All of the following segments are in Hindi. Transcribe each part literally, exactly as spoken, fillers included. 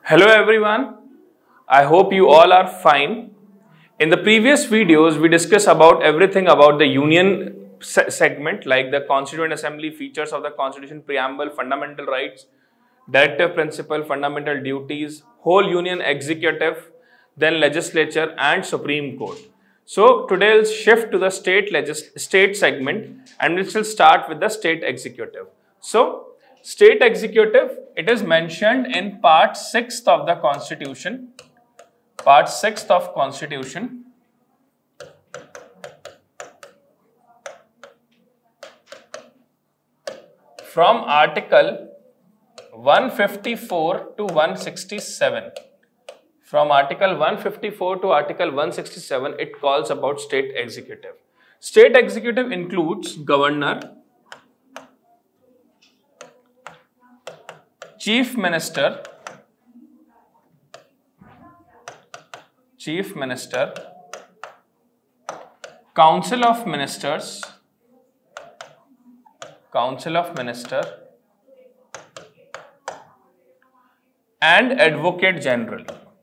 Hello everyone, I hope you all are fine. In the previous videos, we discussed about everything about the union se segment, like the Constituent Assembly, features of the Constitution, preamble, fundamental rights, directive principle, fundamental duties, whole union executive, then legislature and Supreme Court. So today we'll shift to the state legis state segment and we will start with the state executive. So state executive, it is mentioned in part sixth of the Constitution, part sixth of Constitution. From article one fifty-four to one sixty-seven. From article one fifty-four to article one sixty-seven, it calls about state executive. State executive includes governor, chief minister, chief minister, council of ministers, council of minister, and advocate general.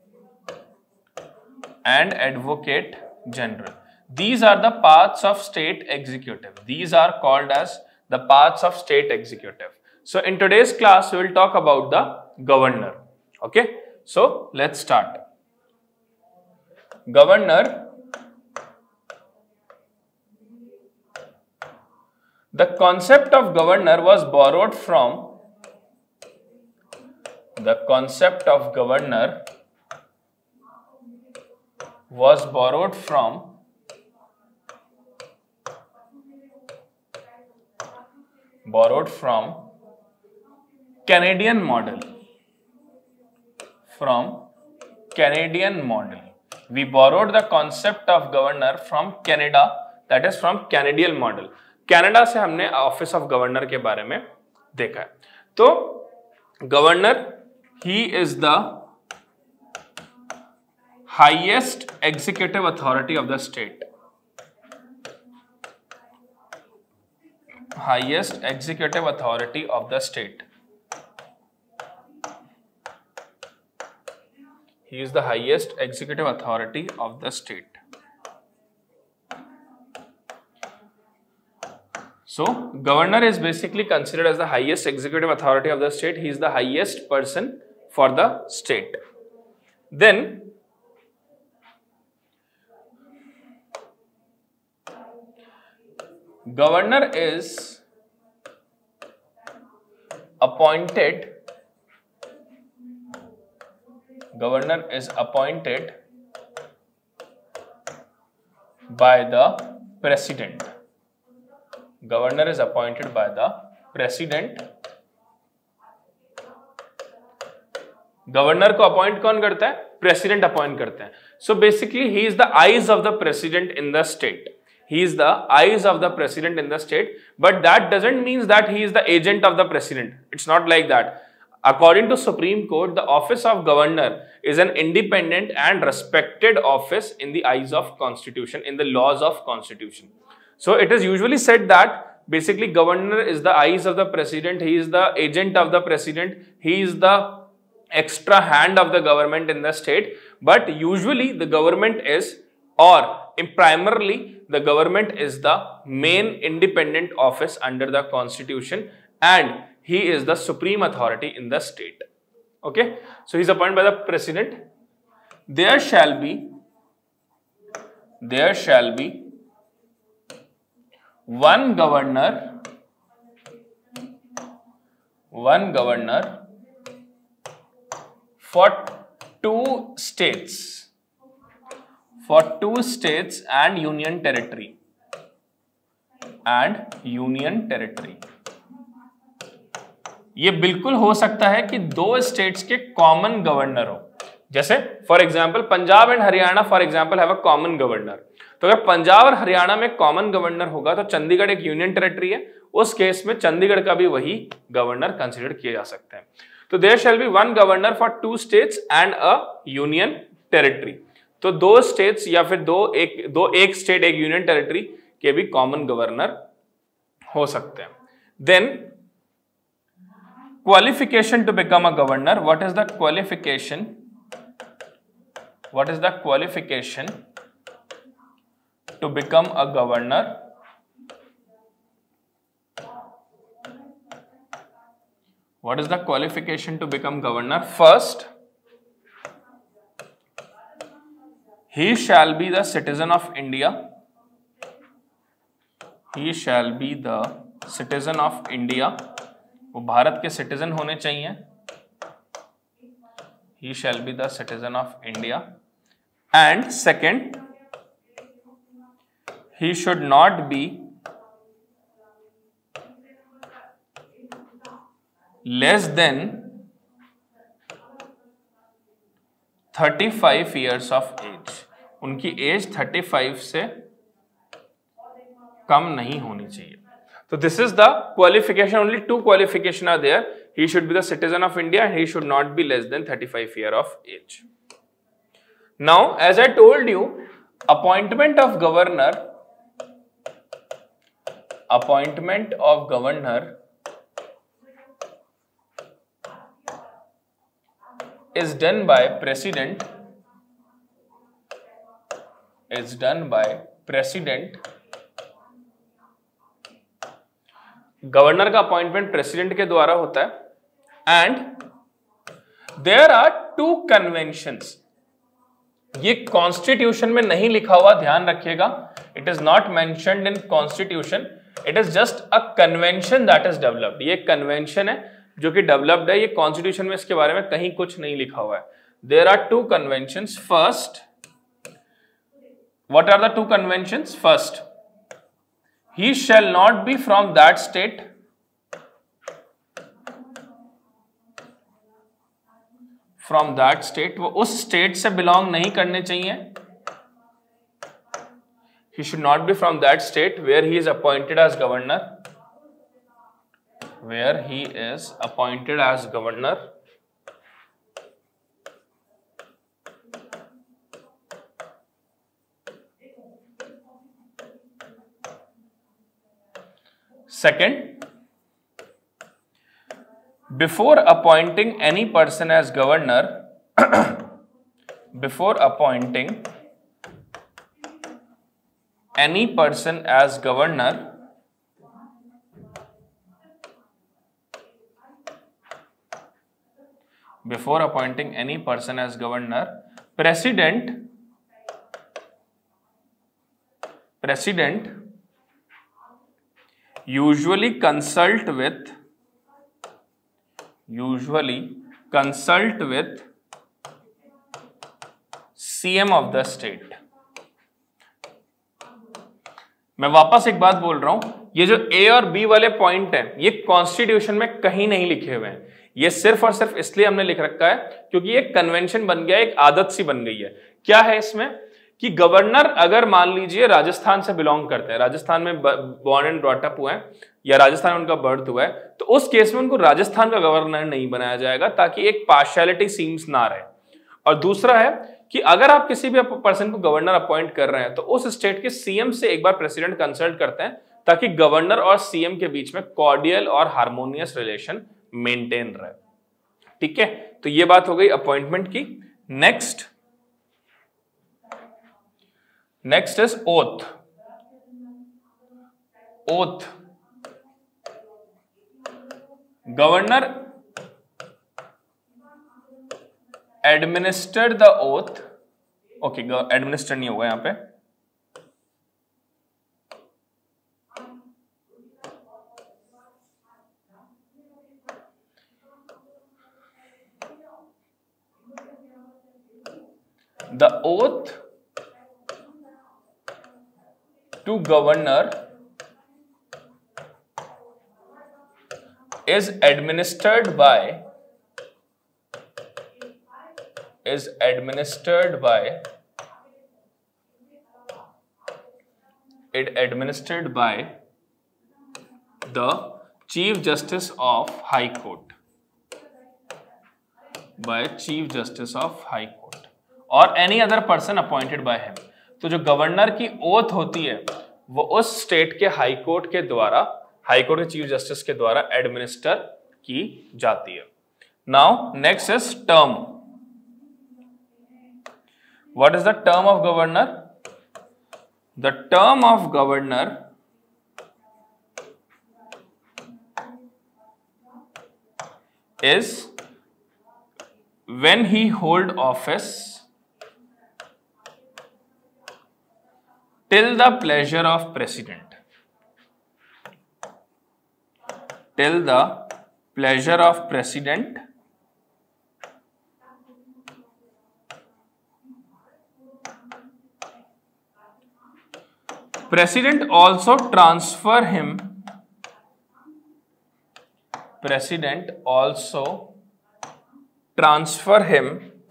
And advocate general. These are the parts of state executive. These are called as the parts of state executive. So in today's class, we will talk about the governor. Okay. So let's start. Governor. The concept of governor was borrowed from the concept of governor was borrowed from borrowed from Canadian model. From Canadian model. We borrowed the concept of governor from Canada, that is from Canadian model. Canada से हमने ऑफिस ऑफ गवर्नर के बारे में देखा है. तो governor, he is the highest executive authority of the state. Highest executive authority of the state. He is the highest executive authority of the state. So, governor is basically considered as the highest executive authority of the state. He is the highest person for the state. Then, governor is appointed governor is appointed by the president. Governor is appointed by the president. Governor को अपॉइंट कौन करता है? प्रेसिडेंट अपॉइंट करते हैं. So basically he is the eyes of the president in the state. He is the eyes of the president in the state, but that doesn't mean that he is the agent of the president. It's not like that. According to Supreme Court, the office of governor is an independent and respected office in the eyes of Constitution, in the laws of Constitution. So it is usually said that basically governor is the eyes of the president. He is the agent of the president. He is the extra hand of the government in the state. But usually the government is, or primarily the government is the main independent office under the Constitution, and he is the supreme authority in the state. Okay, so he is appointed by the president. There shall be there shall be one governor one governor for two states for two states and union territory and union territory. ये बिल्कुल हो सकता है कि दो स्टेट्स के कॉमन गवर्नर हो. जैसे for example Punjab and Haryana for example have a common governor. तो अगर पंजाब और हरियाणा में कॉमन गवर्नर होगा तो चंडीगढ़ एक यूनियन टेरिटरी है, उस केस में चंडीगढ़ का भी वही गवर्नर कंसिडर किए जा सकते हैं. तो there shall be one governor for two states and a union territory. तो दो स्टेट्स या फिर दो एक दो एक स्टेट एक यूनियन टेरिटरी के भी कॉमन गवर्नर हो सकते हैं. Then qualification to become a governor. What is the qualification? What is the qualification to become a governor? What is the qualification to become governor? First, he shall be the citizen of India. He shall be the citizen of India. वो भारत के सिटीजन होने चाहिए. He shall be the citizen of India. And second, he should not be less than thirty-five years of age. उनकी एज thirty-five से कम नहीं होनी चाहिए. So this is the qualification. Only two qualifications are there. He should be the citizen of India and he should not be less than thirty-five years of age. Now, as I told you, appointment of governor, appointment of governor is done by president, is done by president. Governor का अपॉइंटमेंट प्रेसिडेंट के द्वारा होता है. And there are two conventions. ये कॉन्स्टिट्यूशन में नहीं लिखा हुआ, ध्यान रखिएगा. It is not mentioned in constitution. It is just a convention that is developed. ये कन्वेंशन है जो कि डेवलप्ड है. ये कॉन्स्टिट्यूशन में इसके बारे में कहीं कुछ नहीं लिखा हुआ है. There are two conventions. First, what are the two conventions? First, he shall not be from that state, from that state. वो उस स्टेट से बिलोंग नहीं करने चाहिए. he should not be from that state where he is appointed as governor, where he is appointed as governor. Second, before appointing any person as governor, before appointing any person as governor, before appointing any person as governor, president, president usually consult with usually consult with C M of the state. मैं वापस एक बात बोल रहा हूं, ये जो ए और बी वाले पॉइंट हैं ये कॉन्स्टिट्यूशन में कहीं नहीं लिखे हुए हैं. ये सिर्फ और सिर्फ इसलिए हमने लिख रखा है क्योंकि ये कन्वेंशन बन गया, एक आदत सी बन गई है. क्या है इसमें कि गवर्नर अगर मान लीजिए राजस्थान से बिलोंग करते हैं, राजस्थान में बॉर्न एंड ब्रॉट अप हुए हैं या राजस्थान में उनका बर्थ हुआ है, तो उस केस में उनको राजस्थान का गवर्नर नहीं बनाया जाएगा ताकि एक पार्शियलिटी सीम्स ना रहे. और दूसरा है कि अगर आप किसी भी पर्सन को गवर्नर अपॉइंट कर रहे हैं तो उस स्टेट के सीएम से एक बार प्रेसिडेंट कंसल्ट करते हैं ताकि गवर्नर और सीएम के बीच में कॉर्डियल और हार्मोनियस रिलेशन मेंटेन रहे. ठीक है, तो ये बात हो गई अपॉइंटमेंट की. Next next is oath. Oath, governor administered the oath. Okay, administer नहीं होगा यहां पे. The oath to governor is administered by is administered by it administered by the Chief Justice of High Court, by Chief Justice of High Court or any other person appointed by him. तो जो गवर्नर की ओथ होती है वो उस स्टेट के हाई कोर्ट के द्वारा, हाई कोर्ट के चीफ जस्टिस के द्वारा एडमिनिस्टर की जाती है। Now next is term. What is the term of governor? The term of governor is when he hold office till the pleasure of president, till the pleasure of president president also transfer him president also transfer him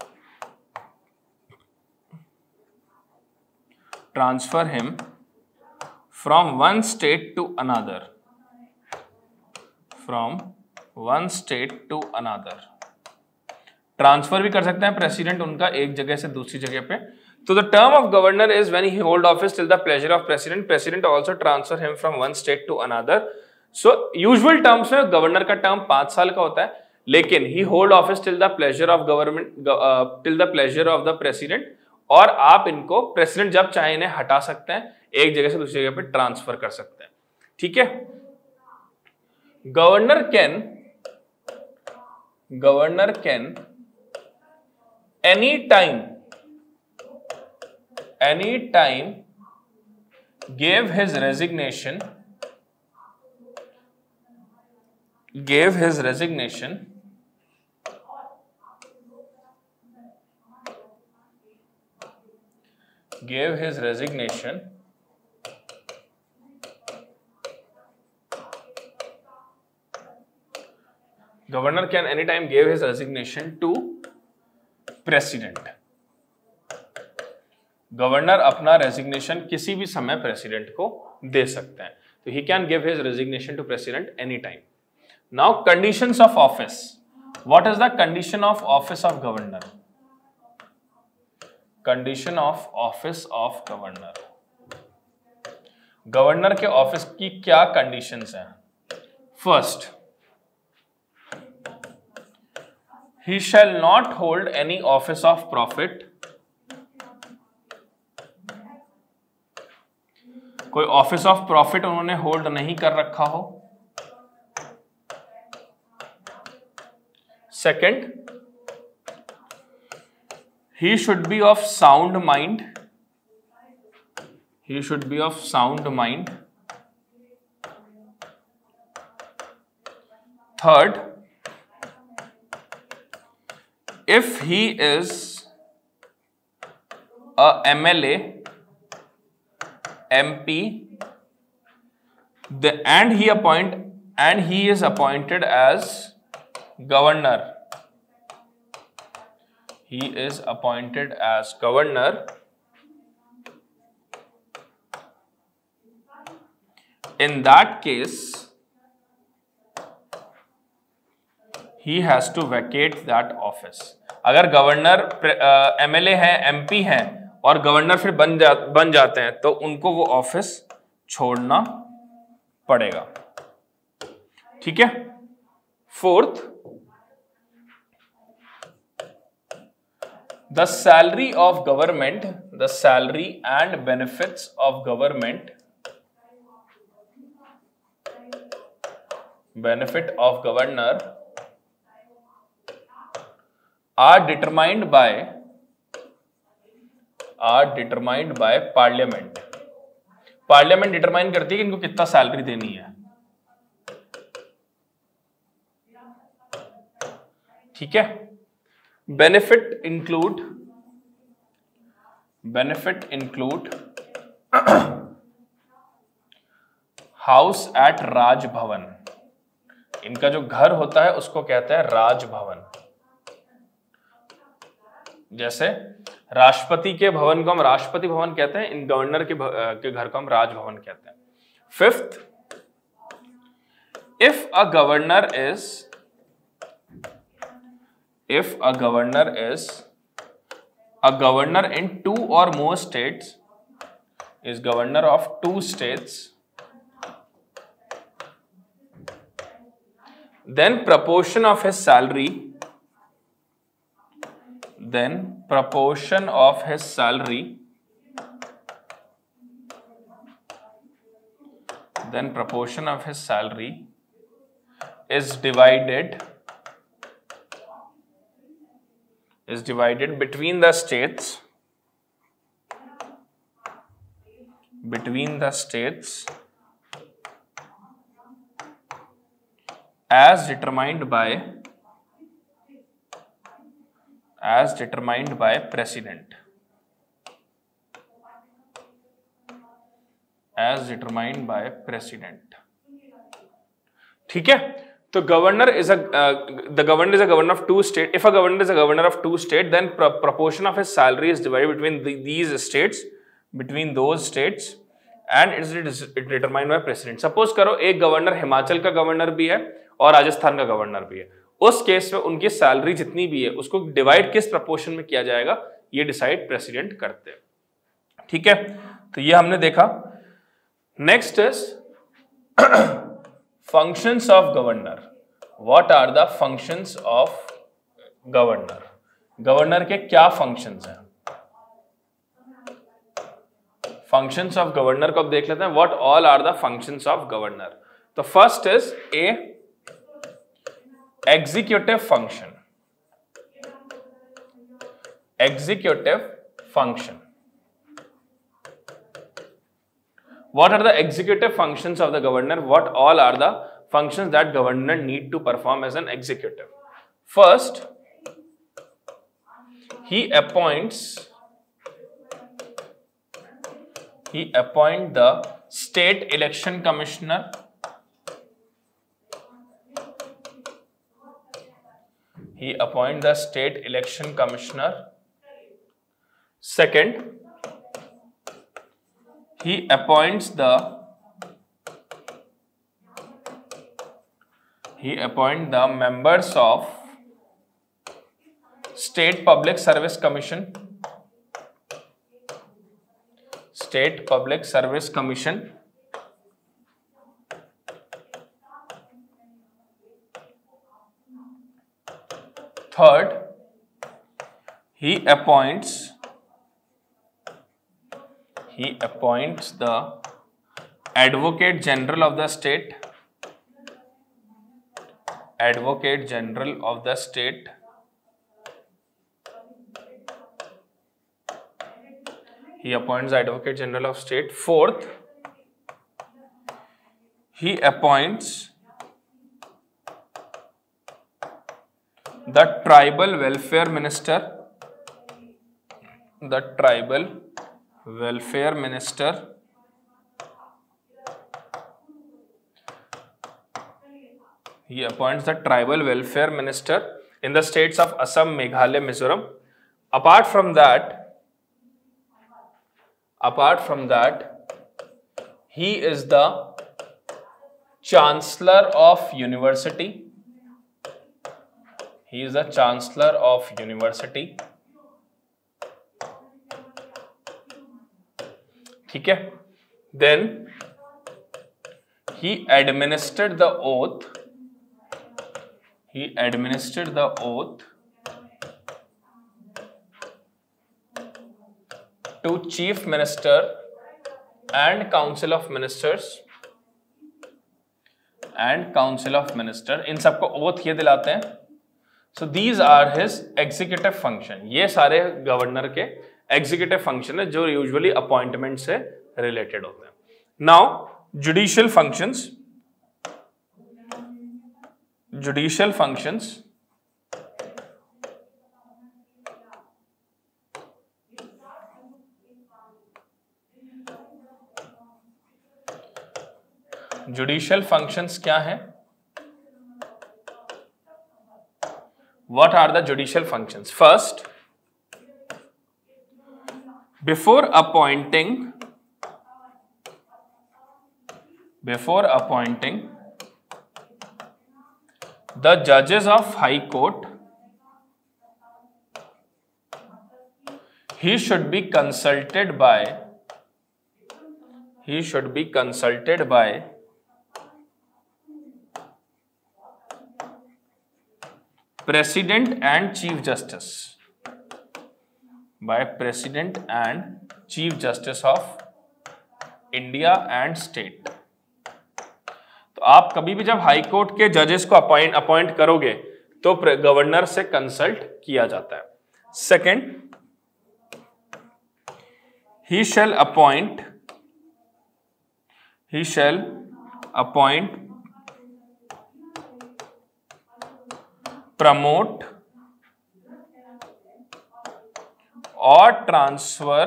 transfer him from one state to another from one state to another। Transfer भी कर सकते हैं प्रेसिडेंट उनका एक जगह से दूसरी जगह पे। तो the term of governor is when he hold office till the pleasure of president president also transfer him from one state to another. So usual terms में गवर्नर का टर्म पांच साल का होता है, लेकिन he hold office till the pleasure of government till the pleasure of the president, और आप इनको प्रेसिडेंट जब चाहे इन्हें हटा सकते हैं, एक जगह से दूसरी जगह पे ट्रांसफर कर सकते हैं। ठीक है। Governor can governor can any time any time give his resignation gave his resignation gave his resignation governor can anytime give his resignation to president। Governor अपना रेजिग्नेशन किसी भी समय प्रेसिडेंट को दे सकते हैं, तो he can give his resignation to president anytime। Now conditions of office. What is the condition of office of governor? Condition of office of governor. Governor के ऑफिस की क्या कंडीशंस हैं? First, he shall not hold any office of profit. कोई ऑफिस ऑफ प्रॉफिट उन्होंने होल्ड नहीं कर रखा हो। Second, he should be of sound mind. He should be of sound mind. Third, if he is a M L A, M P, the, and he appoint and he is appointed as governor. He is appointed as governor. In that case, he has to vacate that office. अगर गवर्नर एमएलए है, एमपी है और गवर्नर फिर बन जा बन जाते हैं, तो उनको वो ऑफिस छोड़ना पड़ेगा। ठीक है। Fourth, the salary of government, the salary and benefits of government, benefit of governor are determined by are determined by parliament. Parliament determine करती है कि इनको कितना सैलरी देनी है। ठीक है। Benefit include benefit include house at Raj Bhavan. इनका जो घर होता है उसको कहते हैं राजभवन। जैसे राष्ट्रपति के भवन को हम राष्ट्रपति भवन कहते हैं, इन गवर्नर के, के घर को हम राजभवन कहते हैं। Fifth, if a governor is if a governor is a governor in two or more states is governor of two states then proportion of his salary, then proportion of his salary, then proportion of his salary is divided, is divided between the states, between the states as determined by, as determined by president, as determined by president. ठीक है, तो governor is a uh, the governor is a governor of two state. If a governor is a governor of two state, then pro proportion of his salary is divided between the, these states, between those states, and it is determined by president. Suppose करो एक गवर्नर हिमाचल का गवर्नर भी है और राजस्थान का गवर्नर भी है, उस केस में उनकी सैलरी जितनी भी है उसको डिवाइड किस प्रपोर्शन में किया जाएगा, ये डिसाइड प्रेसिडेंट करते हैं. ठीक है, तो ये हमने देखा. Next is functions of governor. What are the functions of governor? Governor के क्या functions हैं? Functions of governor को अब देख लेते हैं. What all are the functions of governor? तो first is a executive function. Executive function. What are the executive functions of the governor? What all are the functions that governor need to perform as an executive? First, he appoints, he appoint the state election commissioner, he appoint the state election commissioner. Second, he appoints the he appoint the members of State Public Service Commission, State Public Service Commission. Third, he appoints He appoints the Advocate General of the state, Advocate General of the state. He appoints the Advocate General of state. Fourth, he appoints the Tribal Welfare Minister, the Tribal Welfare Minister. He appoints the Tribal Welfare Minister in the states of Assam, Meghalaya, Mizoram. Apart from that, apart from that, he is the Chancellor of University. He is the Chancellor of University. ठीक है, then he administered the oath, he administered the oath to Chief Minister and Council of Ministers, and Council of Minister. इन सबको oath ये दिलाते हैं. So these are his executive function. ये सारे गवर्नर के एग्जीक्यूटिव फंक्शन है जो यूजुअली अपॉइंटमेंट से रिलेटेड होते हैं. Now judicial functions, judicial functions judicial functions क्या है? What are the judicial functions? First, Before appointing, before appointing the judges of High Court, he should be consulted by, he should be consulted by president and chief justice, by president and chief justice of India and state. तो आप कभी भी जब हाई कोर्ट के जजेस को अपॉइंट अपॉइंट करोगे तो गवर्नर से कंसल्ट किया जाता है। Second, he shall appoint he shall appoint, promote और ट्रांसफर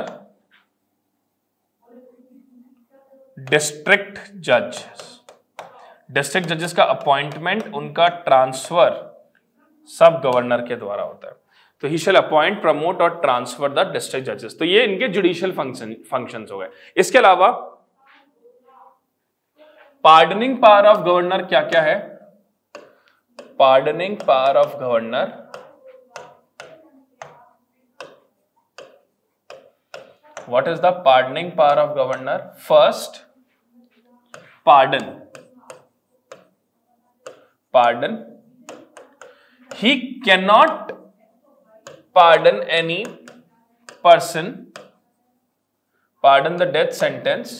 डिस्ट्रिक्ट जज। डिस्ट्रिक्ट जजेस का अपॉइंटमेंट, उनका ट्रांसफर सब गवर्नर के द्वारा होता है। तो ही शैल अपॉइंट, प्रमोट और ट्रांसफर द डिस्ट्रिक्ट जजेस। तो ये इनके जुडिशियल फंक्शन फंक्शंस हो गए। इसके अलावा पार्डनिंग पावर ऑफ गवर्नर क्या क्या है? Pardoning power of governor, what is the pardoning power of governor? First, pardon pardon he cannot pardon any person, pardon the death sentence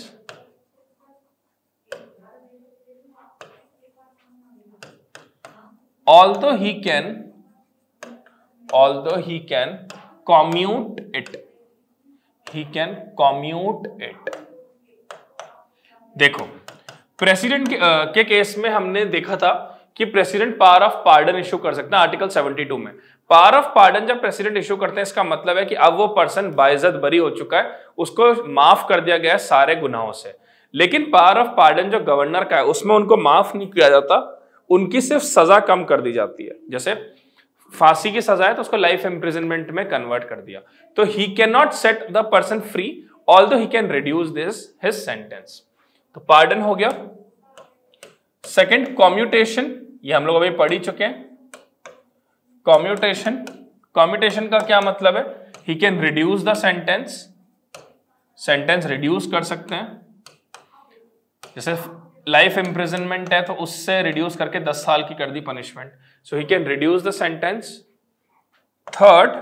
although he can although he can commute it he can commute it। देखो, प्रेसिडेंट के, आ, के केस में हमने देखा था कि president power of pardon issue कर सकते हैं आर्टिकल बहत्तर में। पावर ऑफ पार्डन जब प्रेसिडेंट इशू करते हैं, इसका मतलब है कि अब वो पर्सन बाइज्जत बरी हो चुका है, उसको माफ कर दिया गया है सारे गुनाहों से। लेकिन पावर ऑफ पार्डन जो गवर्नर का है, उसमें उनको माफ नहीं किया जाता, उनकी सिर्फ सजा कम कर दी जाती है। जैसे फांसी की सजा है तो उसको लाइफ इम्प्रिजनमेंट में कन्वर्ट कर दिया। तो he can not set the person free although he can reduce this his sentence. तो पार्डन हो गया। सेकंड, कॉम्यूटेशन, ये हम लोग अभी पढ़ ही चुके हैं। कॉम्यूटेशन कॉम्यूटेशन का क्या मतलब है? He can reduce the sentence, sentence reduce कर सकते हैं। जैसे लाइफ इम्प्रिजनमेंट है तो उससे रिड्यूस करके दस साल की कर दी punishment, so he can reduce the sentence. Third,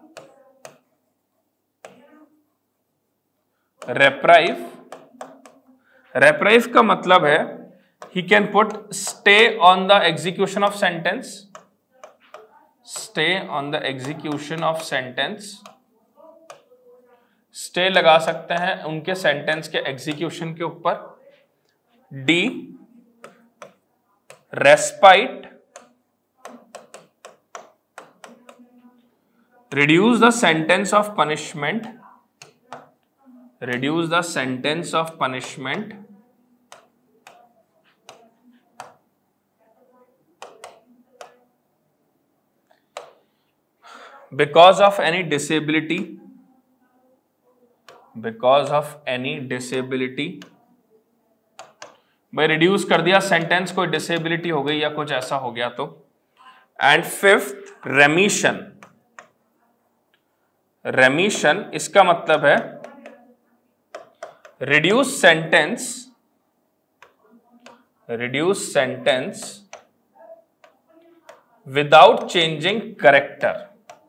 reprieve reprieve का मतलब है he can put stay on the execution of sentence, stay on the execution of sentence, stay लगा सकते हैं उनके सेंटेंस के एग्जीक्यूशन के ऊपर। D, respite, reduce the sentence of punishment, reduce the sentence of punishment because of any disability, because of any disability, भाई रिड्यूस कर दिया सेंटेंस, कोई डिसेबिलिटी हो गई या कुछ ऐसा हो गया तो। एंड फिफ्थ, रेमिशन रेमिशन इसका मतलब है reduce sentence reduce sentence without changing character,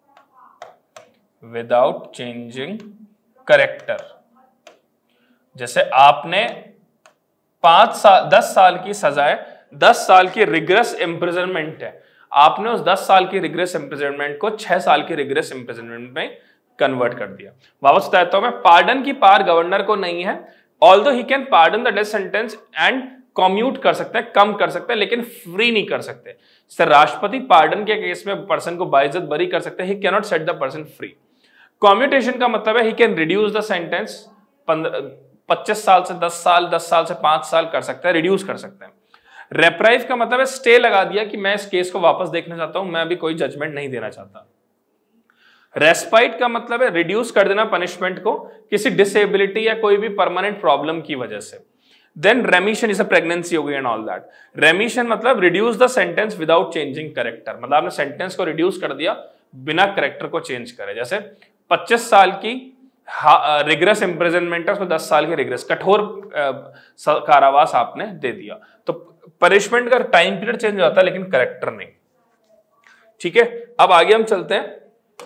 without changing character. जैसे आपने पांच साल दस साल की सजा है, दस साल की रिग्रेस इम्प्रिजनमेंट है, आपने उस दस साल की रिग्रेस इम्प्रिजनमेंट को छह साल की रिग्रेस इम्प्रिजनमेंट में कन्वर्ट कर दिया। वापस बताता हूं मैं, पार्डन की पावर गवर्नर को नहीं है, although he can pardon the death sentence and commute कर सकते हैं, कम कर सकते हैं, लेकिन फ्री नहीं कर सकते। जैसे राष्ट्रपति पार्डन के केस में पर्सन को बाइज्जत बरी कर सकते हैं, he can not set the person free. Commutation का मतलब है he can reduce the sentence, पच्चीस साल से दस साल, दस साल से पांच साल कर सकता है, रिड्यूस कर सकते हैं। रेप्राइव का मतलब है स्टे लगा दिया कि मैं इस केस को वापस देखना चाहता हूं, मैं अभी कोई जजमेंट नहीं देना चाहता। रेस्पाइट का मतलब है रिड्यूस कर देना पनिशमेंट को किसी डिसेबिलिटी या कोई भी परमानेंट प्रॉब्लम की वजह से। देन रेमिशन, इसे प्रेगनेंसी हो गई एंड ऑल दैट। रेमिशन मतलब reduce the sentence without changing character, मतलब आपने सेंटेंस को रिड्यूस कर दिया बिना करेक्टर को चेंज करे। जैसे पच्चीस साल की रिग्रेस इम्प्रिजनमेंट है, उसको दस साल की रिग्रेस कठोर कारावास आपने दे दिया, तो पनिशमेंट का टाइम पीरियड चेंज हो जाता है लेकिन करेक्टर नहीं। ठीक है, अब आगे हम चलते हैं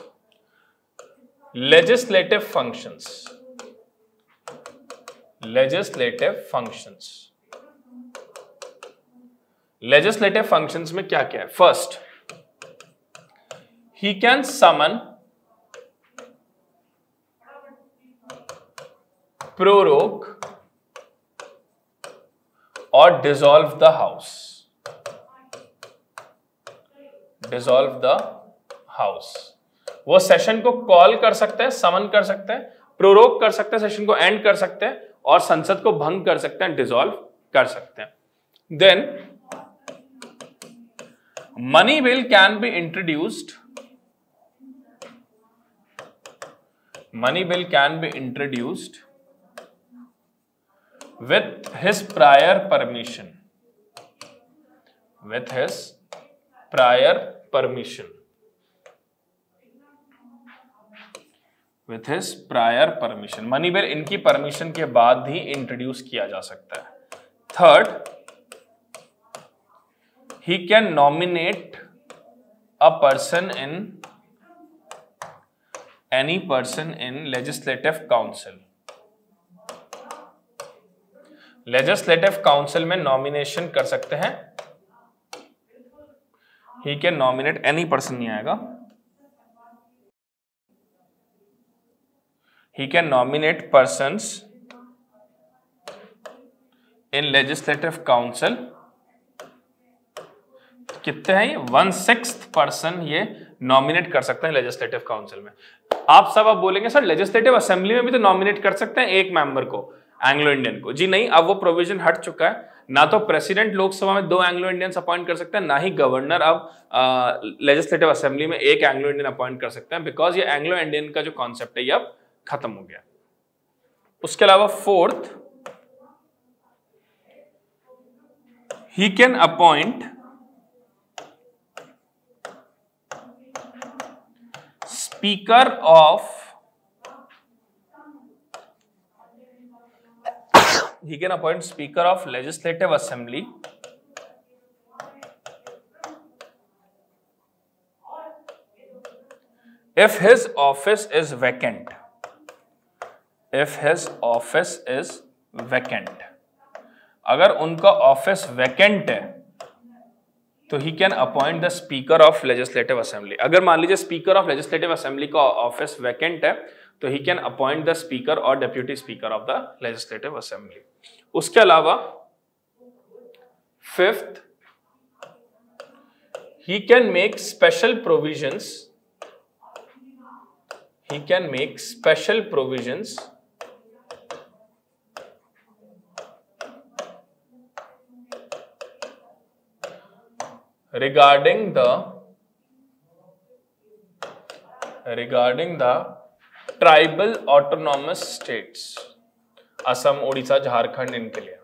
legislative functions. Legislative functions legislative functions में क्या क्या है? First, he can summon, prorogue और dissolve the house, dissolve the house। वो सेशन को कॉल कर सकते हैं, समन कर सकते हैं, प्रोरोग कर सकते हैं, सेशन को एंड कर सकते हैं और संसद को भंग कर सकते हैं, डिसॉल्व कर सकते हैं। Then money bill can be introduced, money bill can be introduced with his prior permission, with his prior permission, with his prior permission। Money bill इनकी परमिशन के बाद ही इंट्रोड्यूस किया जा सकता है। Third, he can nominate a person in any person in legislative council, legislative council में नॉमिनेशन कर सकते हैं। He can nominate any person, नहीं आएगा, he can nominate persons in legislative council. कितने हैं ये? वन सिक्स्थ पर्सन ये नॉमिनेट कर सकते हैं लेजिस्लेटिव काउंसिल में। आप सब अब बोलेंगे सर लेजिस्लेटिव असेंबली में भी तो नॉमिनेट कर सकते हैं एक मेंबर को, एंग्लो इंडियन को। जी नहीं, अब वो प्रोविजन हट चुका है। ना तो प्रेसिडेंट लोकसभा में दो एंग्लो इंडियंस अपॉइंट कर सकते हैं, ना ही गवर्नर अब लेजिस्लेटिव असेंबली में एक एंग्लो इंडियन अपॉइंट कर सकते हैं, बिकॉज ये एंग्लो इंडियन का जो कॉन्सेप्ट है ये अब खत्म हो गया। उसके अलावा fourth, he can appoint speaker of, he can appoint speaker of legislative assembly if his office is vacant, if his office is vacant। अगर उनका ऑफिस वैकेंट है तो he can appoint the speaker of legislative assembly. अगर मान लीजिए स्पीकर ऑफ लेजिस्लेटिव असेंबली का ऑफिस वैकेंट है तो he can appoint the speaker और deputy speaker of the legislative assembly. उसके अलावा fifth, he can make special provisions, he can make special provisions regarding the regarding the tribal autonomous states, Assam, Orissa, Jharkhand, इनके लिए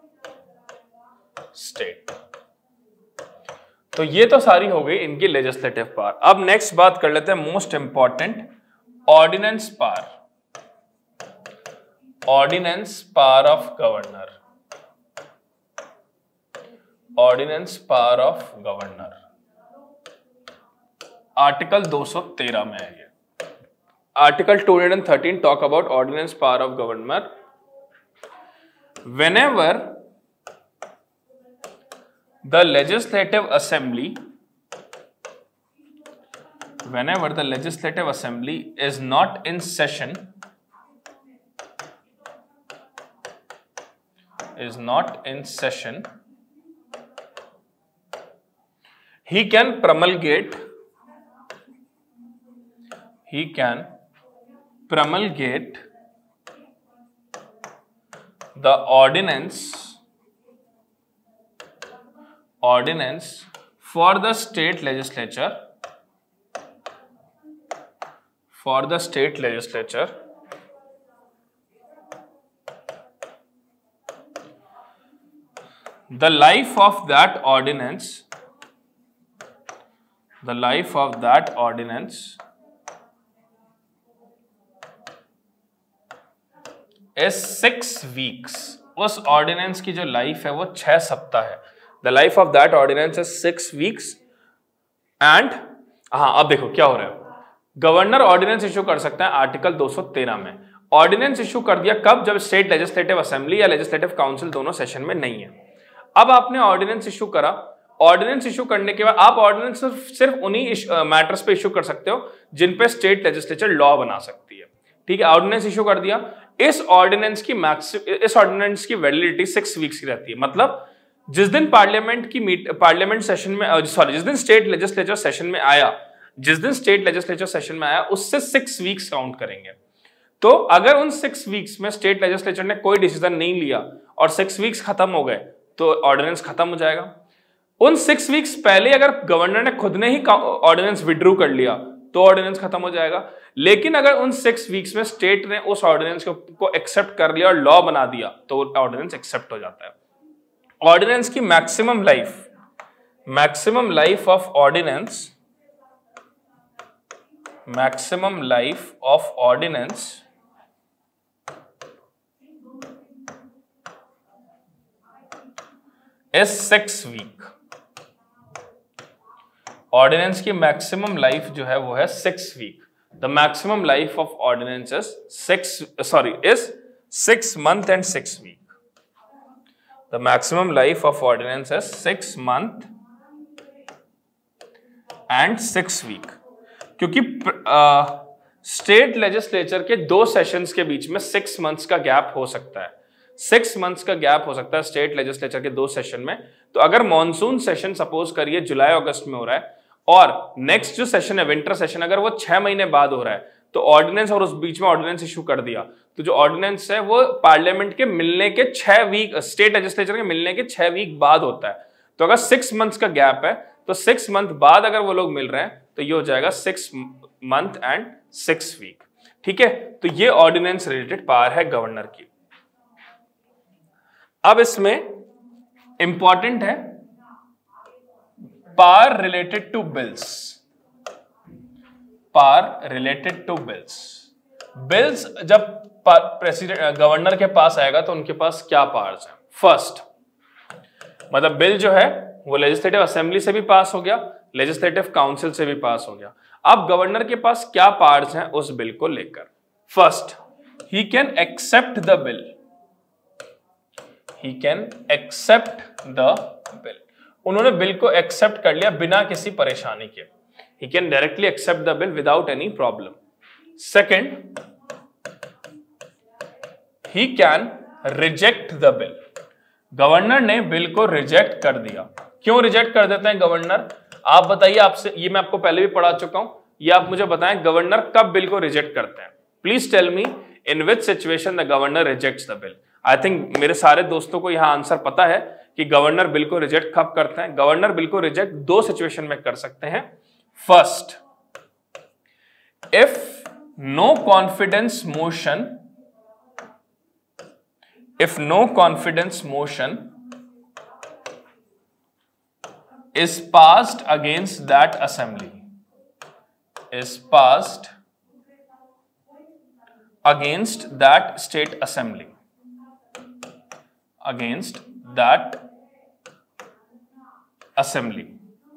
स्टेट। तो ये तो सारी हो गई इनकी लेजिस्लेटिव पावर। अब नेक्स्ट बात कर लेते हैं most important, ordinance power. Ordinance power of governor, ordinance power of governor article दो सौ तेरह में है ये। Article two hundred thirteen talk about ordinance power of governor. Whenever the legislative assembly, whenever the legislative assembly is not in session, is not in session, he can promulgate, he can promulgate the ordinance, ordinance for the state legislature, for the state legislature the life of that ordinance, the life of that ordinance is six weeks। उस ऑर्डिनेंस की जो लाइफ है वो छह सप्ताह है। The life of that ordinance is six weeks and हाँ अब देखो क्या हो रहा है, गवर्नर ऑर्डिनेंस इशू कर सकता है आर्टिकल दो सौ तेरह में। ऑर्डिनेंस इशू कर दिया कब, जब स्टेट लेजिस्लेटिव असेंबली या लेजिस्लेटिव काउंसिल दोनों सेशन में नहीं है। अब आपने ऑर्डिनेंस इशू करा, ऑर्डिनेंस इशू करने के बाद आप ऑर्डिनेंस सिर्फ उन्हीं मैटर्स पे इशू कर सकते हो जिन पे स्टेट लेजिस्लेचर लॉ बना सकती है, ठीक है। ऑर्डिनेंस इशू कर दिया, इस ऑर्डिनेंस की मैक्सिमम इस ऑर्डिनेंस की वैलिडिटी सिक्स वीक्स की रहती है। मतलब जिस दिन पार्लियामेंट की मीट पार्लियामेंट सेशन में सॉरी जिस दिन स्टेट लेजिस्लेचर सेशन में आया जिस दिन स्टेट लेजिस्लेचर सेशन में आया उससे सिक्स वीक्स काउंट करेंगे। तो अगर उन सिक्स वीक्स में स्टेट लेजिस्लेचर ने कोई डिसीजन नहीं लिया और सिक्स वीक्स खत्म हो गए तो ऑर्डिनेंस खत्म हो जाएगा। उन सिक्स वीक्स पहले अगर गवर्नर ने खुद ने ही ऑर्डिनेंस विड्रू कर लिया तो ऑर्डिनेंस खत्म हो जाएगा। लेकिन अगर उन सिक्स वीक्स में स्टेट ने उस ऑर्डिनेंस को एक्सेप्ट कर लिया और लॉ बना दिया तो ऑर्डिनेंस एक्सेप्ट हो जाता है। ऑर्डिनेंस की maximum life maximum life of ordinance maximum life of ordinance is six week. Ordinance की मैक्सिमम लाइफ जो है वो है six week. The maximum life of ordinance is six sorry is six month and six week. The maximum life of ordinance is six month and six week. क्योंकि स्टेट uh, लेजिस्लेचर के दो सेशंस के बीच में सिक्स मंथ्स का गैप हो सकता है। सिक्स मंथ्स का गैप हो सकता है स्टेट लेजिस्लेचर के दो सेशन में। तो अगर मॉनसून सेशन सपोज करिए जुलाई अगस्त में हो रहा है और नेक्स्ट जो सेशन है विंटर सेशन अगर वो छह महीने बाद हो रहा है तो ऑर्डिनेंस और उस बीच में ऑर्डिनेंस इशू कर दिया तो जो ऑर्डिनेंस है वो पार्लियामेंट के मिलने के छह वीक स्टेट लेजिस्लेचर के मिलने के छह वीक बाद होता है। तो अगर सिक्स मंथ्स का गैप है तो सिक्स मंथ बाद अगर वो लोग मिल रहे हैं तो ये हो जाएगा six month and six week, ठीक है। तो ये ऑर्डिनेंस रिलेटेड पावर है गवर्नर की। अब इसमें इंपॉर्टेंट है power related to bills. Power related to bills bills जब प्रेसिडेंट गवर्नर के पास आएगा तो उनके पास क्या पावर्स हैं। फर्स्ट मतलब बिल जो है वो लेजिस्लेटिव असेंबली से भी पास हो गया, लेजिस्लेटिव काउंसिल से भी पास हो गया। अब गवर्नर के पास क्या पावर्स हैं उस बिल को लेकर। First, he can accept the bill he can accept the bill. उन्होंने बिल को एक्सेप्ट कर लिया बिना किसी परेशानी के। He can directly accept the bill without any problem. Second, he can reject the bill. Governor ने बिल को रिजेक्ट कर दिया। क्यों रिजेक्ट कर देते हैं गवर्नर, आप बताइए। आपसे ये मैं आपको पहले भी पढ़ा चुका हूं, ये आप मुझे बताएं गवर्नर कब बिल को रिजेक्ट करते हैं। Please tell me in which situation the governor rejects the bill. I think मेरे सारे दोस्तों को यहां आंसर पता है कि गवर्नर बिल को रिजेक्ट कब करते हैं। गवर्नर बिल को रिजेक्ट दो सिचुएशन में कर सकते हैं। First, if no confidence motion if no confidence motion is passed against that assembly is passed against that state assembly against that assembly।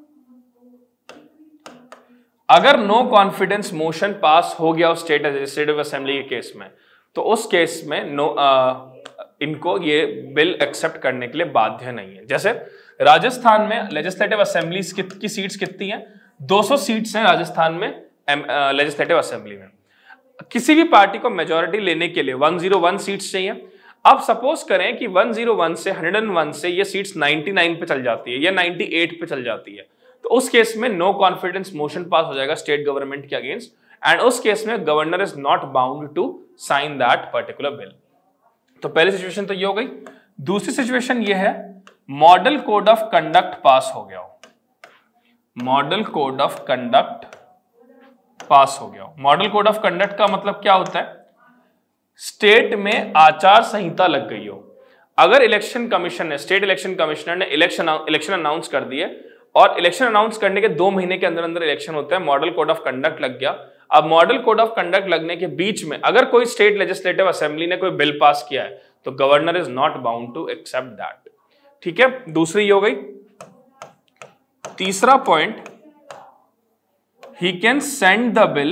अगर नो कॉन्फिडेंस मोशन पास हो गया उस स्टेट लेजिस्लेटिव असेंबली के केस में तो उस केस में नो आ, इनको ये बिल एक्सेप्ट करने के लिए बाध्य नहीं है। जैसे राजस्थान में लेजिस्लेटिव असेंबलीज की सीट्स कितनी हैं, दो सौ सीट्स हैं राजस्थान में लेजिस्लेटिव असेंबली में। किसी भी पार्टी को मेजॉरिटी लेने के लिए एक सौ एक सीट्स चाहिए। अब सपोज करें कि एक सौ एक से एक सौ एक से ये सीट्स निन्यानवे पे चल जाती है या अट्ठानवे पे चल जाती है तो उस केस में नो कॉन्फिडेंस मोशन पास हो जाएगा स्टेट गवर्नमेंट के अगेंस्ट एंड उस केस में governor is not bound to sign that particular bill. तो पहली सिचुएशन तो ये हो गई। दूसरी सिचुएशन ये है model code of conduct pass हो गया हो। Model code of conduct pass हो गया हो। मॉडल कोड ऑफ कंडक्ट का मतलब क्या होता है, स्टेट में आचार संहिता लग गई हो। अगर इलेक्शन कमीशन ने स्टेट इलेक्शन कमिश्नर ने इलेक्शन इलेक्शन अनाउंस कर दिए और इलेक्शन अनाउंस करने के दो महीने के अंदर अंदर इलेक्शन होता है, मॉडल कोड ऑफ कंडक्ट लग गया। अब मॉडल कोड ऑफ कंडक्ट लगने के बीच में अगर कोई स्टेट लेजिस्लेटिव असेंबली ने कोई बिल पास किया है तो governor is not bound to accept that. ठीक है, दूसरी हो गई। तीसरा point, he can send the bill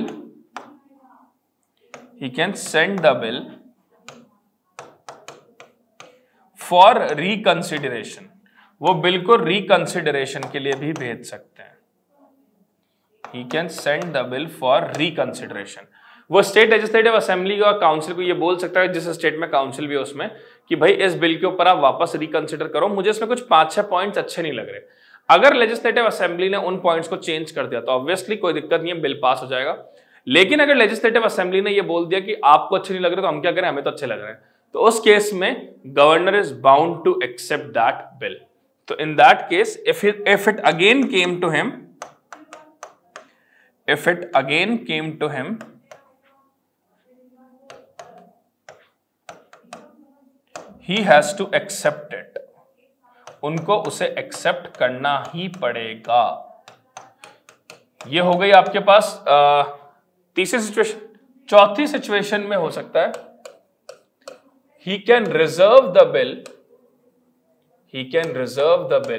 he can send the bill for reconsideration. वो बिल को रिकंसिडरेशन के लिए भी भेज सकते हैं. He can send the bill for reconsideration. वो स्टेट लेजिस्लेटिव असेंबली और काउंसिल को ये बोल सकता है, जिस स्टेट में काउंसिल भी है उसमें, कि भाई इस बिल के ऊपर आप वापस रिकंसिडर करो, मुझे इसमें कुछ पांच छह पॉइंट्स अच्छे नहीं लग रहे. अगर लेजिस्लेटिव असेंबली ने उन पॉइंट्स को चेंज कर दिया तो ऑब्वियसली कोई दिक्कत नहीं है, बिल पास हो जाएगा. लेकिन अगर लेजिस्लेटिव असेंबली ने ये बोल दिया कि आपको अच्छे नहीं लग रहे तो हम क्या करें, हमें तो अच्छे लग रहे हैं, तो उस केस में governor is bound to accept that bill. तो in that case if if it again came to him if it again came to him he has to accept it. उनको उसे एक्सेप्ट करना ही पड़ेगा. ये हो गई आपके पास तीसरी सिचुएशन. चौथी सिचुएशन में हो सकता है he can reserve the bill he can reserve the bill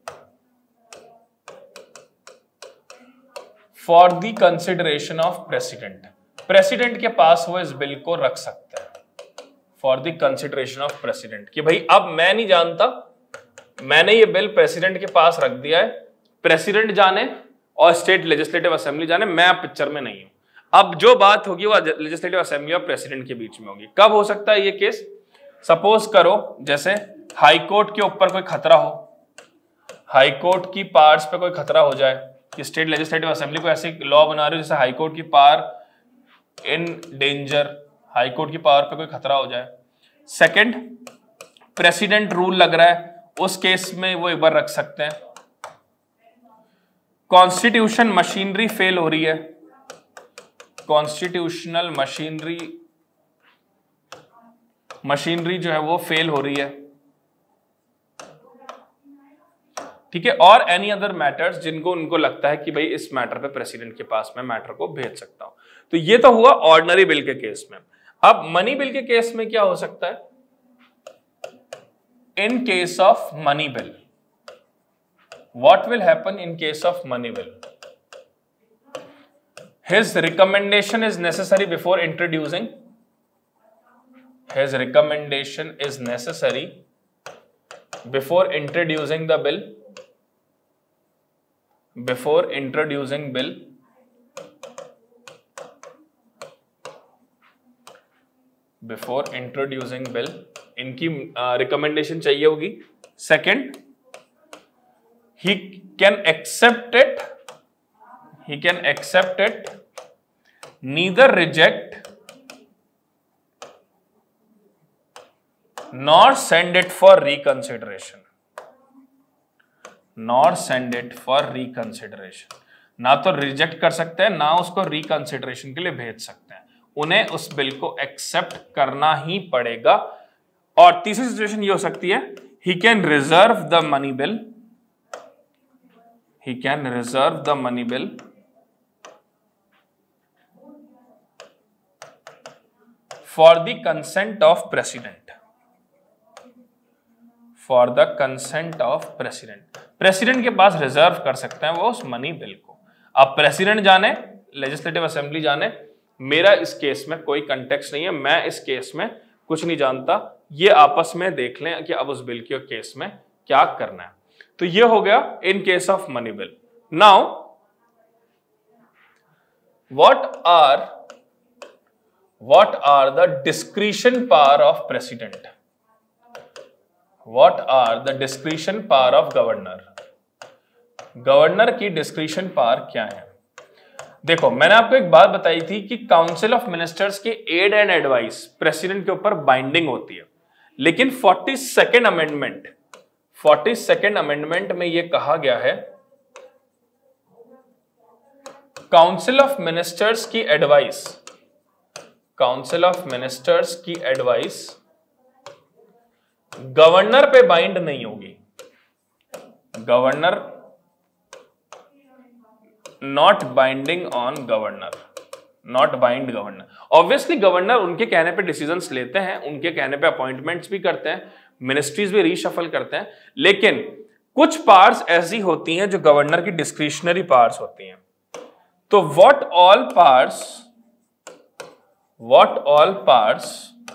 for the consideration of president. President के पास वो इस बिल को रख सकते हैं for the consideration of president, कि भाई अब मैं नहीं जानता, मैंने ये बिल प्रेसिडेंट के पास रख दिया है, प्रेसिडेंट जाने और स्टेट लेजिस्लेटिव असेंबली जाने, मैं अब पिक्चर में नहीं हूं. अब जो बात होगी वो लेजिस्लेटिव असेंबली और प्रेसिडेंट के बीच में होगी. कब हो सकता है ये केस? सपोज करो जैसे हाई कोर्ट के ऊपर कोई खतरा हो, हाई कोर्ट की पावर्स पे कोई खतरा हो जाए कि स्टेट लेजिस्लेटिव असेंबली को ऐसे लॉ बना रहे हो जैसे हाई कोर्ट की power in danger, high court की पावर पे कोई खतरा हो जाए. सेकंड, प्रेसिडेंट रूल लग रहा है, उस केस में वो एक बार रख सकते हैं. कॉन्स्टिट्यूशन मशीनरी फेल हो रही है, कॉन्स्टिट्यूशनल मशीनरी मशीनरी जो है वो फेल हो रही है, ठीक है. और एनी अदर मैटर्स जिनको उनको लगता है कि भाई इस मैटर पे प्रेसिडेंट के पास मैं मैटर को भेज सकता हूं. तो ये तो हुआ ऑर्डिनरी बिल के केस में. अब मनी बिल के केस में क्या हो सकता है? In case of money bill, what will happen in case of money bill? His recommendation is necessary before introducing his recommendation is necessary before introducing the bill before introducing bill before introducing bill इनकी रिकमेंडेशन uh, चाहिए होगी. Second, he can accept it he can accept it neither reject nor send it for reconsideration nor send it for reconsideration. ना तो रिजेक्ट कर सकते हैं ना उसको रिकंसिडरेशन के लिए भेज सकते हैं, उन्हें उस बिल को एक्सेप्ट करना ही पड़ेगा. और तीसरी सिचुएशन ये हो सकती है, he can reserve the money bill he can reserve the money bill for the consent of president for the consent of president. President के पास रिजर्व कर सकते हैं वो उस मनी बिल को. अब प्रेसिडेंट जाने, लेजिस्लेटिव असेंबली जाने, मेरा इस केस में कोई कंटेक्स्ट नहीं है, मैं इस केस में कुछ नहीं जानता, ये आपस में देख लें कि अब उस बिल के केस में क्या करना है. तो ये हो गया in case of money bill. Now what are what are the discretion power of president what are the discretion power of governor. Governor की डिस्क्रिशन पावर क्या है? देखो, मैंने आपको एक बात बताई थी कि काउंसिल ऑफ मिनिस्टर्स की एड एंड एडवाइस प्रेसिडेंट के ऊपर बाइंडिंग होती है, लेकिन forty second amendment forty second amendment में यह कहा गया है काउंसिल ऑफ मिनिस्टर्स की एडवाइस काउंसिल ऑफ मिनिस्टर्स की एडवाइस गवर्नर पे बाइंड नहीं होगी. Governor not binding on governor not bind governor. Obviously governor उनके कहने पे डिसीजंस लेते हैं, उनके कहने पे अपॉइंटमेंट्स भी करते हैं, मिनिस्ट्रीज भी रीशफल करते हैं, लेकिन कुछ पावर्स ऐसी होती हैं जो गवर्नर की डिस्क्रिशनरी पावर्स होती हैं. तो what all parts what all parts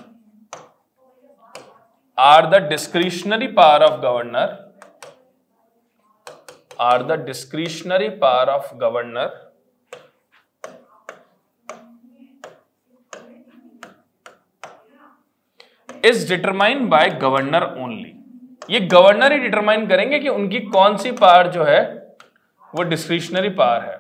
are the discretionary power of governor are the discretionary power of governor is determined by governor only। ये गवर्नर ही डिटरमाइन करेंगे कि उनकी कौन सी पावर जो है वो डिस्क्रिशनरी पावर है।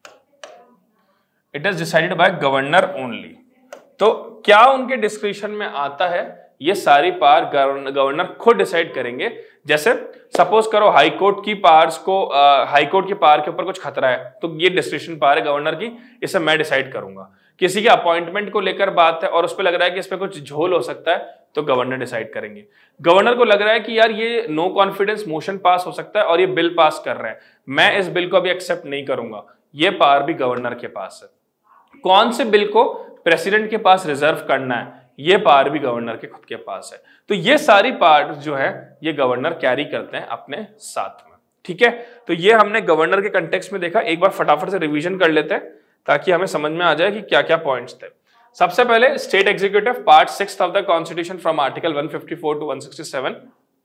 It is decided by governor only. तो क्या उनके डिस्क्रिशन में आता है, ये सारी पावर गवर्नर खुद डिसाइड करेंगे। जैसे सपोज करो हाई कोर्ट की पावर्स को हाई कोर्ट की पावर के ऊपर कुछ खतरा है, तो ये डिस्क्रिशन पावर है गवर्नर की, इसे मैं डिसाइड करूंगा। किसी के अपॉइंटमेंट को लेकर बात है और उस पर लग रहा है कि इस पर कुछ झोल हो सकता है, तो गवर्नर डिसाइड करेंगे। गवर्नर को लग रहा है कि यार ये नो कॉन्फिडेंस मोशन पास हो सकता है और ये बिल पास कर रहे हैं, मैं इस बिल को अभी एक्सेप्ट नहीं करूंगा, ये पावर भी गवर्नर के पास है। कौन से बिल को प्रेसिडेंट के पास रिजर्व करना है, ये पावर भी गवर्नर के खुद के पास है। तो ये सारी पावर जो है ये गवर्नर कैरी करते हैं अपने साथ में। ठीक है, तो ये हमने गवर्नर के कंटेक्स्ट में देखा। एक बार फटाफट से रिवीजन कर लेते हैं ताकि हमें समझ में आ जाए कि क्या क्या पॉइंट्स थे। सबसे पहले state executive, part six of the constitution from article one fifty four to one sixty seven.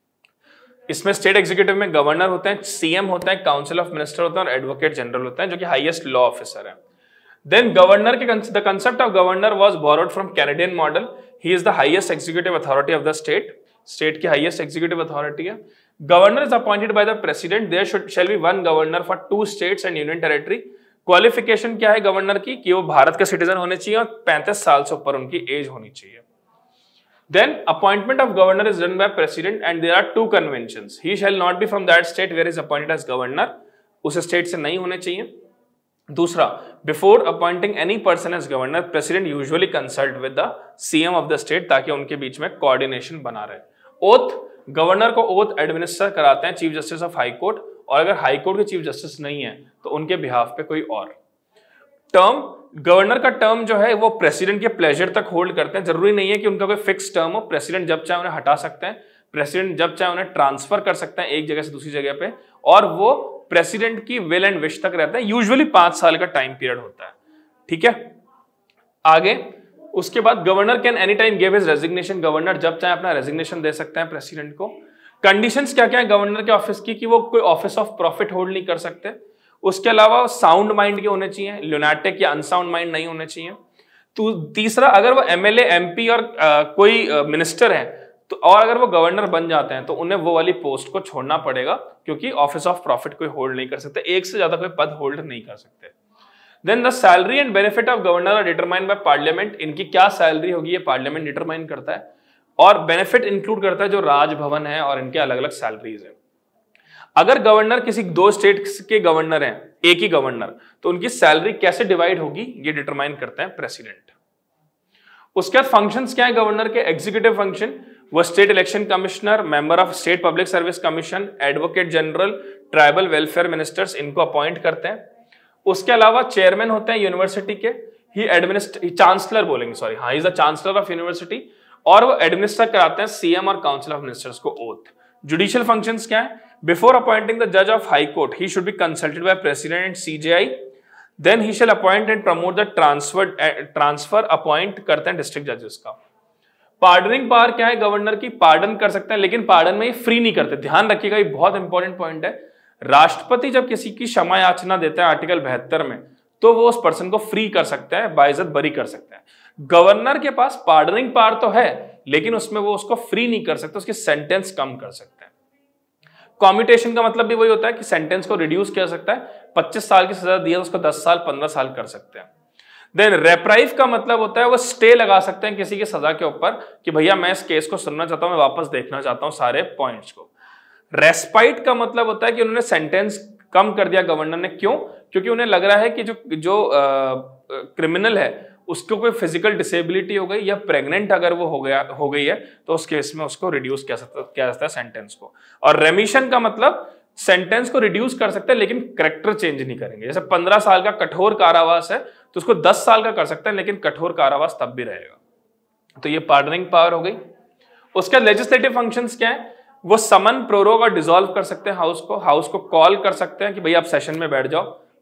इसमें स्टेट एग्जीक्यूटिव में गवर्नर होते हैं, सीएम होता है, काउंसिल ऑफ मिनिस्टर होता है और एडवोकेट जनरल होता है जो कि हाईएस्ट लॉ ऑफिसर है। देन गवर्नर के the concept of governor was borrowed from Canadian model. He is the highest executive authority of the state, state की हाईएस्ट एग्जीक्यूटिव अथॉरिटी है। Governor is appointed by the president. There should shall be one governor for two states and union territory. Qualification क्या है गवर्नर की कि वो भारत के सिटीजन होने चाहिए और पैंतीस साल से ऊपर उनकी एज होनी चाहिए। Then appointment of governor is done by president and there are two conventions. He shall not be from that state where he is appointed as governor. उस स्टेट से नहीं होने चाहिए। दूसरा, before appointing any person as governor, president usually consult with the C M of the state ताकि उनके बीच में coordination बना रहे। ओथ, गवर्नर को ओथ एडमिनिस्टर कराते हैं chief justice of high court, और अगर हाई कोर्ट के चीफ जस्टिस नहीं है तो उनके बिहाफ पे कोई और। टर्म, गवर्नर का टर्म जो है वो प्रेसिडेंट के प्लेजर तक होल्ड करते हैं। जरूरी नहीं है कि उनका कोई फिक्स टर्म हो, प्रेसिडेंट जब चाहे उन्हें हटा सकते हैं, प्रेसिडेंट जब चाहे उन्हें ट्रांसफर कर सकते हैं एक जगह से दूसरी जगह पे, और वो प्रेसिडेंट की विल एंड विश तक रहते हैं। यूजुअली पांच साल का टाइम पीरियड होता है। ठीक है, आगे उसके बाद governor can any time give his resignation. Governor जब चाहे अपना रेजिग्नेशन दे सकते हैं प्रेसिडेंट को। कंडीशंस क्या क्या है गवर्नर के ऑफिस की कि वो कोई ऑफिस ऑफ प्रॉफिट होल्ड नहीं कर सकते। उसके अलावा साउंड माइंड के होने चाहिए, ल्यूनाटिक या अनसाउंड माइंड नहीं होने चाहिए। तो तीसरा, अगर वो एमएलए, एमपी और आ, कोई मिनिस्टर है तो और अगर वो गवर्नर बन जाते हैं तो उन्हें वो वाली पोस्ट को छोड़ना पड़ेगा, क्योंकि ऑफिस ऑफ प्रॉफिट कोई होल्ड नहीं कर सकते, एक से ज्यादा कोई पद होल्ड नहीं कर सकते। Then the salary and benefit of governor are determined by parliament. इनकी क्या सैलरी होगी ये पार्लियामेंट डिटरमाइन करता है, और बेनिफिट इंक्लूड करता है जो राजभवन है और इनके अलग अलग सैलरीज है। अगर गवर्नर किसी दो स्टेट के गवर्नर हैं, एक ही गवर्नर, तो उनकी सैलरी कैसे डिवाइड होगी ये डिटरमाइन करते हैं प्रेसिडेंट। उसके बाद फंक्शंस क्या है गवर्नर के? एग्जीक्यूटिव फंक्शन, वो state election commissioner, member of state public service commission, advocate general, tribal welfare ministers, इनको अपॉइंट करते हैं। उसके अलावा चेयरमैन होते हैं यूनिवर्सिटी के, ही एडमिनिस्ट्र चांसलर बोलेंगे सॉरी हाँ is the chancellor of university, और वो एडमिनिस्टर कराते हैं सीएम और काउंसिल ऑफ मिनिस्टर्स को ओथ। जुडिशियल फंक्शंस क्या है? बिफोर अपॉइंटिंग द जज of high court he should be consulted bye president and CJI, then he shall appoint and promote the transfer transfer appoint करते हैं डिस्ट्रिक्ट जजेस का। पार्डनिंग पावर क्या है गवर्नर की? पार्डन कर सकते हैं, लेकिन पार्डन में ये फ्री नहीं करते। ध्यान रखिएगा, ये बहुत इंपॉर्टेंट पॉइंट है। राष्ट्रपति जब किसी की क्षमा याचना देता है आर्टिकल बहत्तर में, तो वो उस पर्सन को फ्री कर सकते हैं, बाइज्जत बरी कर सकते हैं। गवर्नर के पास पार्डनिंग पावर तो है, लेकिन उसमें वो उसको फ्री नहीं कर सकते, उसकी सेंटेंस कम कर सकते हैं। कॉम्यूटेशन का मतलब भी वही होता है कि सेंटेंस को रिड्यूस किया सकता है, पच्चीस साल की सजा दी है उसको दस साल पंद्रह साल कर सकते हैं। देन रेप्राइव का मतलब होता है वो स्टे लगा सकते हैं किसी की सजा के ऊपर कि भैया मैं इस केस को सुनना चाहता हूं, मैं वापस देखना चाहता हूं सारे पॉइंट्स को। रेस्पाइट का मतलब होता है कि उन्होंने सेंटेंस कम कर दिया गवर्नर ने। क्यों? क्योंकि उन्हें लग रहा है कि जो जो क्रिमिनल है उसको कोई फिजिकल डिसेबिलिटी हो गई या प्रेग्नेंट अगर वो हो गया हो गई है तो उस केस में उसको रिड्यूस किया सकता किया जाता है सेंटेंस को। और रेमिशन का मतलब सेंटेंस को रिड्यूस कर सकते हैं लेकिन कैरेक्टर चेंज नहीं करेंगे। जैसे पंद्रह साल का कठोर कारावास है तो उसको दस साल का कर सकते हैं, लेकिन कठोर कारावास तब भी रहेगा। तो ये पार्डनिंग पावर हो गई। उसके लेजिस्लेटिव फंक्शंस क्या है? वो समन, प्रोरोग और डिसॉल्व कर सकते हैं हाउस को। हाउस को कॉल कर सकते हैं कि भैया आप सेशन में बैठ जाओ,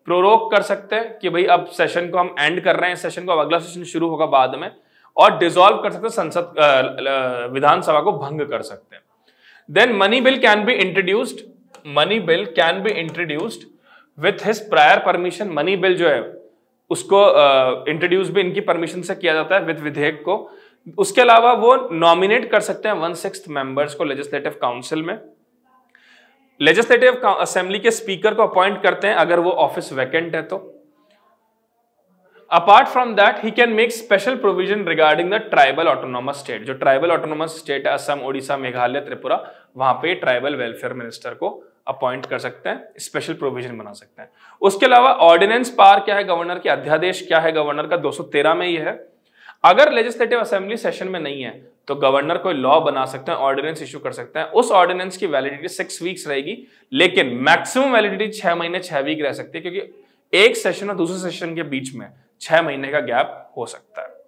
प्रोरोग कर सकते हैं कि भाई अब सेशन को हम एंड कर रहे हैं, सेशन को, अब अगला सेशन शुरू होगा बाद में, और डिसॉल्व कर सकते हैं, संसद विधानसभा को भंग कर सकते हैं। Then money bill can be introduced, money bill can be introduced with his prior permission. Money bill जो है उसको इंट्रोड्यूस uh, भी इनकी परमिशन से किया जाता है, विद विधेयक को। उसके अलावा वो नॉमिनेट कर सकते हैं वन सिक्स मेंबर्स को लेजिस्लेटिव काउंसिल में। लेजिस्लेटिव असेंबली के स्पीकर को अपॉइंट करते हैं अगर वो ऑफिस वैकेंट है तो। Apart from that he can make special provision regarding the tribal autonomous state. जो ट्राइबल ऑटोनोमस स्टेट है, असम, ओडिशा, मेघालय, त्रिपुरा, वहां पे ट्राइबल वेलफेयर मिनिस्टर को अपॉइंट कर सकते हैं, स्पेशल प्रोविजन बना सकते हैं। उसके अलावा ऑर्डिनेंस पावर क्या है गवर्नर की, अध्यादेश क्या है गवर्नर का, दो सौ तेरह में ये है। अगर लेजिस्लेटिव असेंबली सेशन में नहीं है तो गवर्नर कोई लॉ बना सकते हैं, ऑर्डिनेंस इशू कर सकते हैं। उस ऑर्डिनेंस की वैलिडिटी सिक्स वीक्स रहेगी, लेकिन मैक्सिमम वैलिडिटी छह महीने छह वीक रह सकती है, क्योंकि एक सेशन और दूसरे सेशन के बीच में छह महीने का गैप हो सकता है।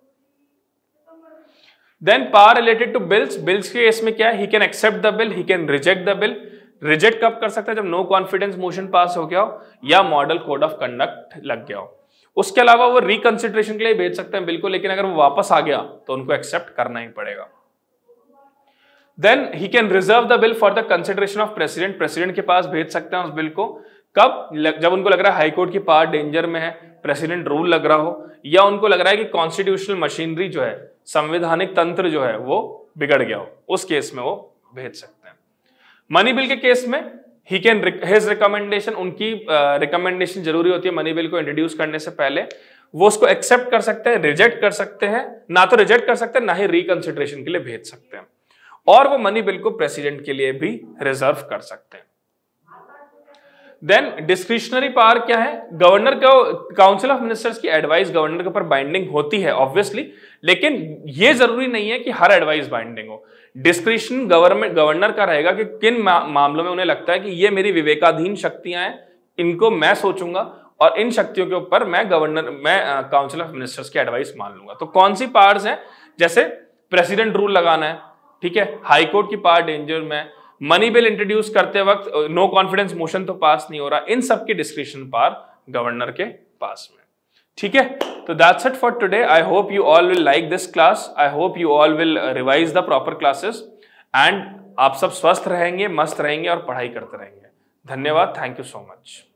Then power related to bills, bills के केस में क्या है, he can accept the bill, he can reject the bill. Reject कब कर सकता है, जब नो कॉन्फिडेंस मोशन पास हो गया हो या मॉडल कोड ऑफ कंडक्ट लग गया हो। उसके अलावा वो रिकंसिडरेशन के लिए भेज सकते हैं बिल को, लेकिन अगर वो वापस आ गया तो उनको एक्सेप्ट करना ही पड़ेगा। Then he can reserve the bill for the consideration of president, president के पास भेज सकते हैं उस बिल को। कब, जब उनको लग रहा है हाईकोर्ट की पावर डेंजर में है, प्रेसिडेंट रूल लग रहा हो, या उनको लग रहा है कि कॉन्स्टिट्यूशनल मशीनरी जो है, संवैधानिक तंत्र जो है वो बिगड़ गया हो, उस केस में वो भेज सकते हैं। मनी बिल के केस में ही कैन हिज रिकमेंडेशन, उनकी रिकमेंडेशन uh, जरूरी होती है मनी बिल को इंट्रोड्यूस करने से पहले। वो उसको एक्सेप्ट कर सकते हैं, रिजेक्ट कर सकते हैं, ना तो रिजेक्ट कर सकते हैं ना ही रिकंसिडरेशन के लिए भेज सकते हैं। और वो मनी बिल को प्रेसिडेंट के लिए भी रिजर्व कर सकते हैं। देन डिस्क्रिशनरी पावर क्या है, गवर्नर को, काउंसिल ऑफ मिनिस्टर्स की एडवाइस गवर्नर के ऊपर बाइंडिंग होती है ऑब्वियसली, लेकिन ये जरूरी नहीं है कि हर एडवाइस बाइंडिंग हो। डिस्क्रिशन गवर्नमेंट गवर्नर का रहेगा कि किन मा, मामलों में उन्हें लगता है कि ये मेरी विवेकाधीन शक्तियां हैं, इनको मैं सोचूंगा और इन शक्तियों के ऊपर मैं गवर्नर मैं काउंसिल ऑफ मिनिस्टर्स की एडवाइस मान लूंगा। तो कौन सी पावर्स हैं, जैसे प्रेसिडेंट रूल लगाना है, ठीक है, हाईकोर्ट की पावर डेंजर में, मनी बिल इंट्रोड्यूस करते वक्त नो कॉन्फिडेंस मोशन तो पास नहीं हो रहा, इन सब की डिस्क्रिशन पावर गवर्नर के पास में। ठीक है, तो that's it for today. I hope you all will like this class, I hope you all will revise the proper classes, and आप सब स्वस्थ रहेंगे, मस्त रहेंगे और पढ़ाई करते रहेंगे। धन्यवाद, थैंक यू सो मच।